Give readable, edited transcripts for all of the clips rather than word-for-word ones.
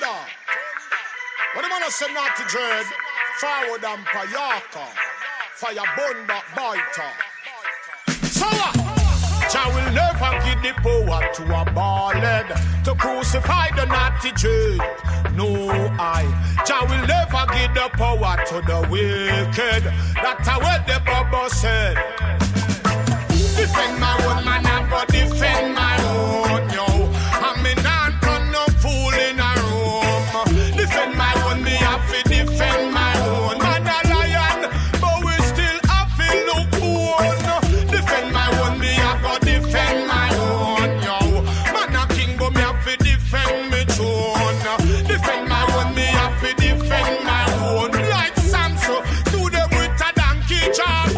What am I say not to dread? Forward and Payaka. Fire bun back biter. So Jah will never give the power to a ballad to crucify the naughty Jude. No, Jah will never give the power to the wicked. That's what the Bible said. Defend my own man, I go defend my own, yo. I'm in and turn no fool in a room. Defend my own, me have to defend my own. Man a lion, but we still have to look own. Defend my own, me I go defend my own, yo. Man a king, but me have to defend me throne. Defend my own, me have to defend my own. Like Samson, do them with a donkey job.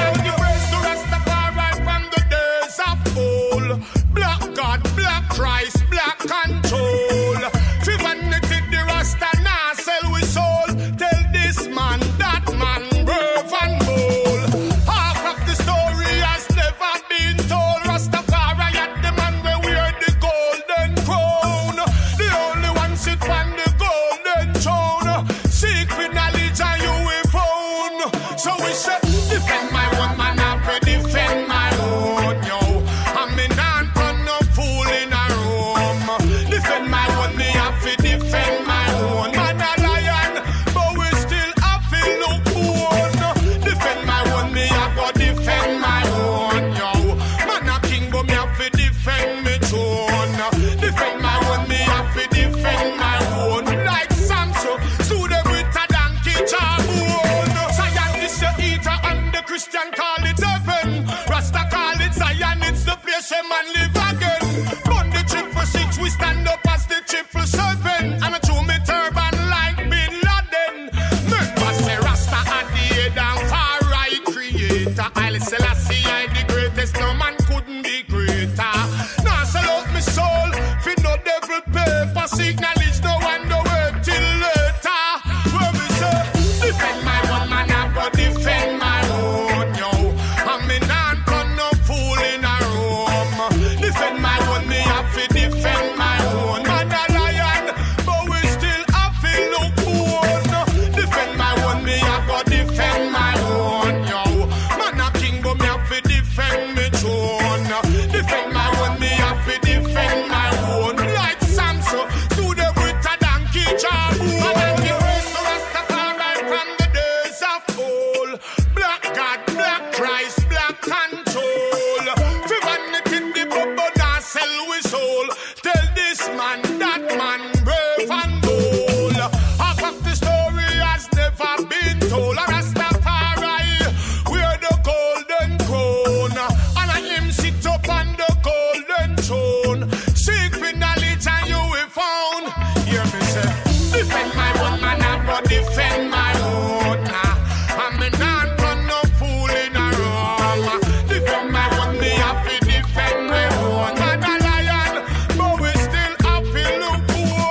Black God, black Christ, black control. Fi vanity the Rasta now sell we soul. Tell this man, that man, brave and bold. Half of the story has never been told. Rastafari at the man where wear the golden crown. The only one sit on the golden throne. Seek for knowledge and you will found. So we say, defend my one man, I have to defend my own, yo. I'm in and turn no fool in a room. Defend my own, me have to defend my own. Man a lion, but we still have to look own. Defend my own, me have to defend my own, yo. Man a king, but me have to defend me throne. Defend my own, me have to defend my own. Like Samson, sue them with a donkey jawbone. Zion is the eater and the Christian call it heaven. Rasta call it Zion, it's the place a man live again. Burn the 666, we stand up as the 777. And I chew me turban like Bin Laden. Members say Rasta at the head and far right creator. Haile Selassie, I the greatest, no man couldn't be greater. Now sell out me soul, fit no devil paper. Seek knowledge, no one no wait till later. Where we say, defend my one man, I go defend my own, yo. I'm in and turn no fool in a room. Defend my own, me have to defend my own. Man a lion, but we still have to look own. Defend my own, me I go defend my own, yo. Man a king, but me have to defend me throne. Defend my own, me have to defend my own. Like Samson, do them with a donkey job. And I give praise to Rastafari from the days of old. Black God, black Christ, black control. Fi vanity the bubble now sell we soul. Tell this man, that man, brave and bold. Half of the story has never been told. Rastafari, we're the golden crown. And I him sit up on the golden throne. Seek for knowledge and you will found. Hear me say, defend my one man, I go defend my own. I'm in and turn no fool in a room. Defend my one, me have to defend my own. Man a lion, but we still have to look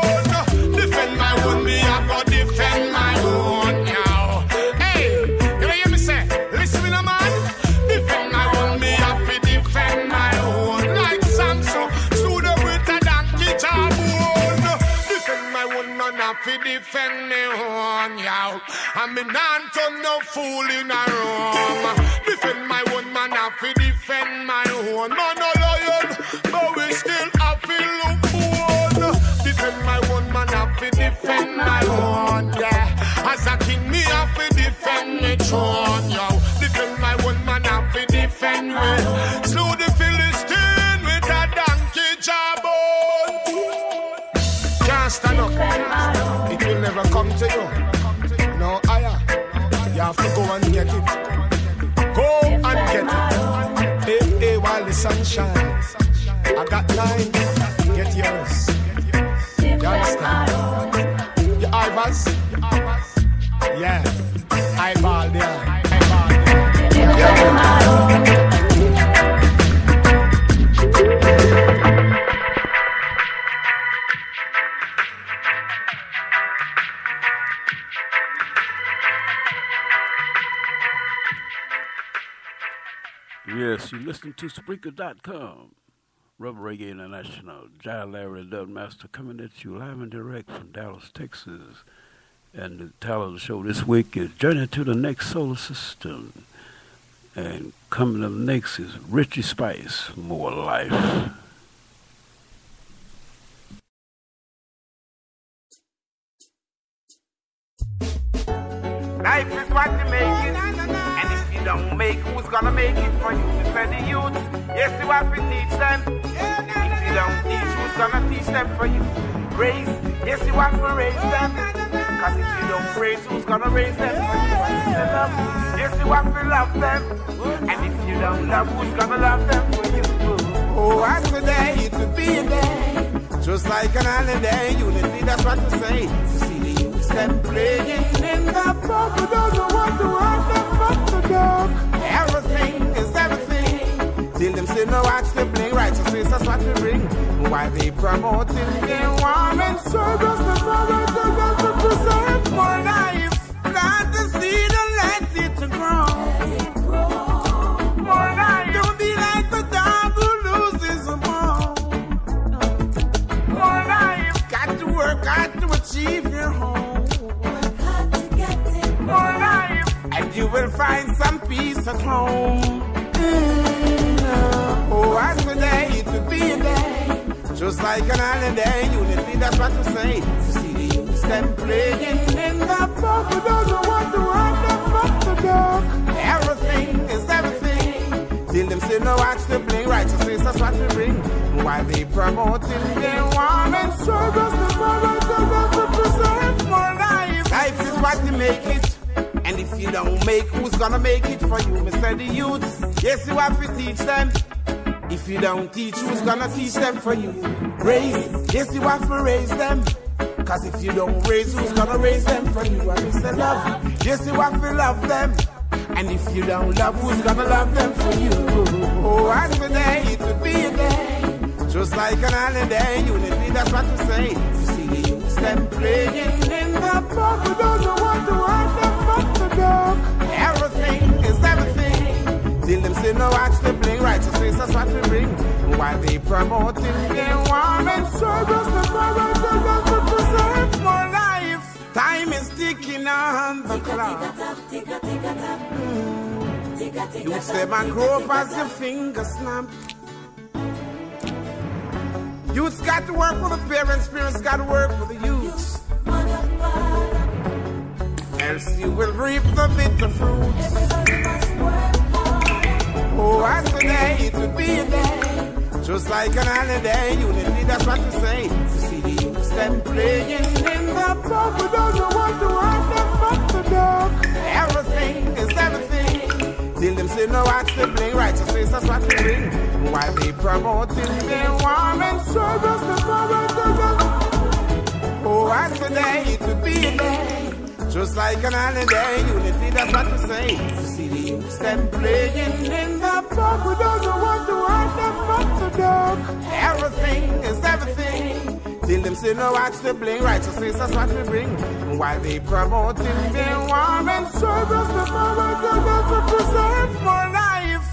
own. Defend my one, me I go defend my own, yo. Hey, you hear me say? Listen me no man. Defend my one, me have to defend my own. Like Samson, stood up with a donkey jawbone. Defend my one, man have to defend my own, yo. I'm in and turn no fool in a room. Defend my one, man have to defend my own. Man a lion, but we still have to look own. Defend my one, man have to defend my own, yeah. As a king, me have to defend me throne, yo. Defend my one, man have to defend me. Slew the Philistine with a donkey jawbone. Can't stand up, it will never come to you. No higher, you have to go and get it. Go and get it. Hey, hey, while the sun shines. I got 9, get yours. You understand? Your Ivers? Yeah, eyeball there. Yes, you listen to Spreaker.com. Rubber Reggae International, Jai Larry Dubmaster coming at you live and direct from Dallas, Texas. And the title of the show this week is Journey to the Next Solar System. And coming up next is Richie Spice, More Life. Life is what you make it, and if you don't make, who's gonna make it for you? We said the youths, yes, you have to teach them. If you don't teach, who's gonna teach them for you? Raise, yes, you have to raise them. Cause if you don't raise, who's gonna raise them for you? And you say love, yes, you have to love them. And if you don't love, who's gonna love them for you? Oh, and today it would be a day, just like an holiday. Unity, that's what to say. To see the youths them playing in the park, who doesn't want to hurt them but the dog. Everything is everything, till them say no watch the bling. Righteousness, that's what we bring. While they promoting their warm and service, the forward to preserve more life. Plant the seed and let it grow. More life. Don't be like the dog who loses a bone. More life. Got to work hard to achieve your home. Work hard to get it. More life. And you will find some peace at home. Oh, and today it will be a day, just like an holiday. Unity, that's what to say. To see the youths them playing in the park, who doesn't want to hurt them but the dog. Everything is everything, till them say no watch the bling. Righteousness, that's what we bring. While they promoting their warm and service, the forward to preserve more life. Life is what you make it, and if you don't make, who's gonna make it for you? Me say the youths, yes, you have to teach them. If you don't teach, who's gonna teach them for you? Raise, yes, you have to raise them. Cause if you don't raise, who's gonna raise them for you? And we say love, yes, you have to love them. And if you don't love, who's gonna love them for you? Oh, and today it would be a day, just like an holiday. Unity, that's what to say. You see the youths them playing in the park, who doesn't want to hurt them but the dog. Everything is everything, till them say no watch the bling. Righteousness, that's what we bring. While they promoting their warm and service, the forward to preserve more life. Time is ticking on the clock. Youths them a grow up as your fingers snap. Youths got to work for the parents, parents got to work for the youths. Else you will reap the bitter fruits. Oh, and today it would be a day, just like an holiday. Unity, that's what to say. To see the youths them playing in the park, who doesn't want to hurt them but the dog. Everything is everything, till them say no watch the bling. Righteousness, that's what we bring. While they promoting their warm and service, the forward to. Oh, and today it would be a day, just like an holiday. Unity, that's what to say. To see the youths them playing in the park, who doesn't want to hurt them but the dog. Everything is everything, till them say no watch the bling. Righteousness, that's what we bring. While they promoting their warm and service, the forward to preserve more life.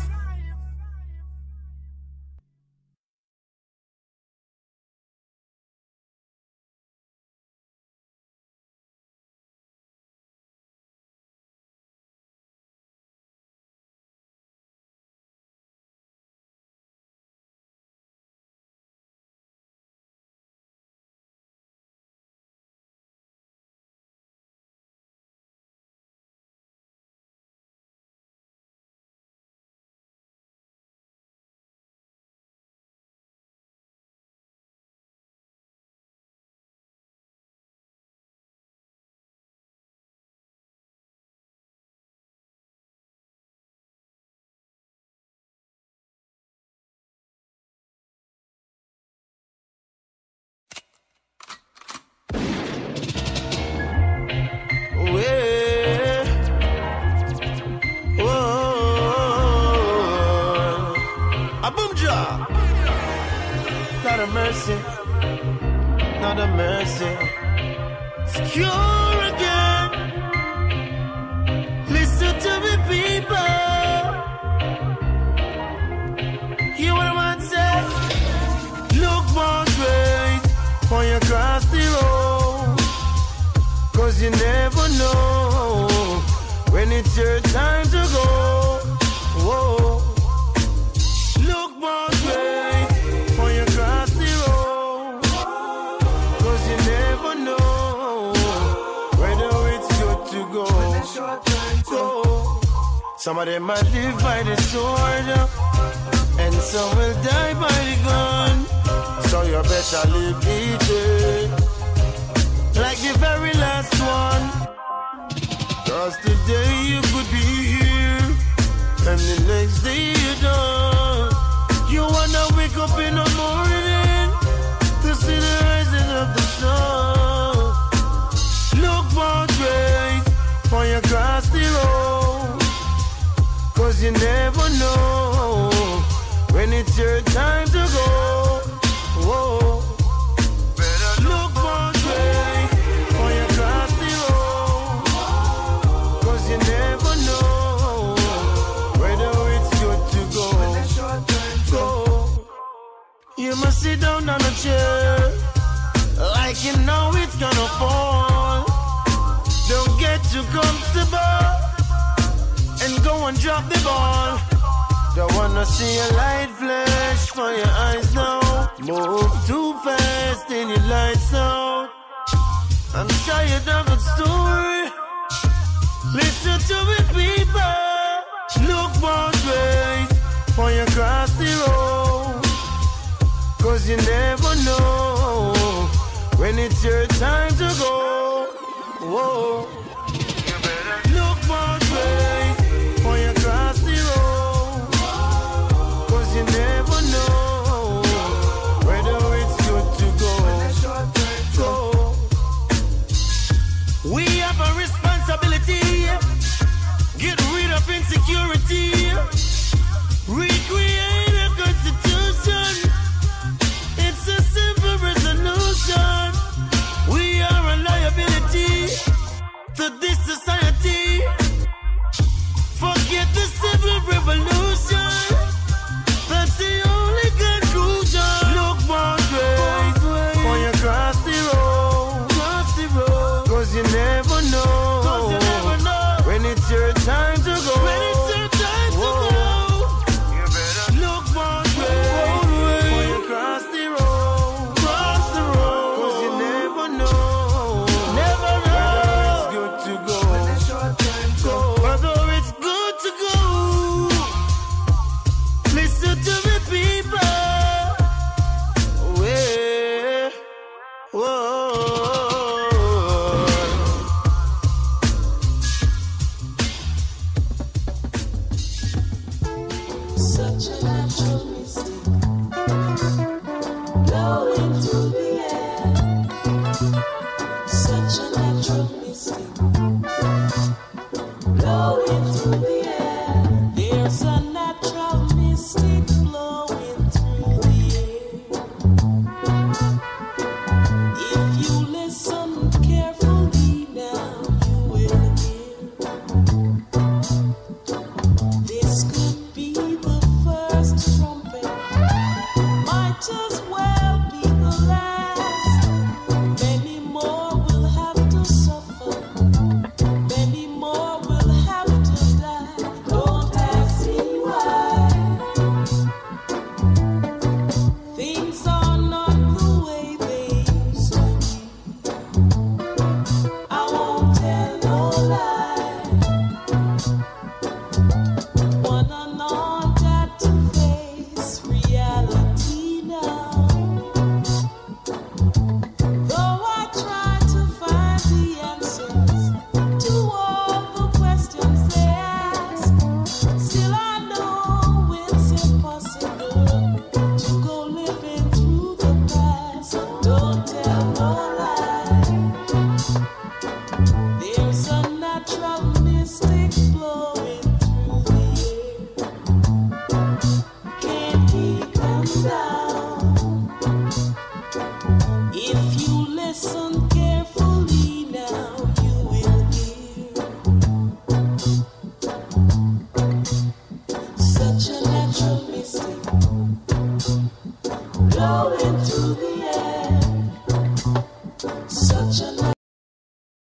Not a mercy, not a mercy. Secure again. Listen to me, people. Hear what I'm saying? when it's your time to go. Whoa. Look both ways before you cross the road, 'cause you never know whether it's good to go. Some of them might live by the sword, and some will die by the gun. So you better live each day like the very last one. 'Cause today you could be here, and the next day you're done. You wanna wake up in the morning to see the rising of the sun. Look both ways before you cross the road, 'cause you never know when it's your time to go. Whoa. Better look both ways before you cross the road, 'cause you never know whether it's good to go. Go. You must sit down on a chair like you know it's gonna fall. Don't get too comfortable and go and drop the ball. Don't wanna see a light flash for your eyes now. Move too fast and your lights out. I'm tired of the story. Listen to it, people. Look both ways before you cross the road, 'cause you never know when it's your time to go. Whoa.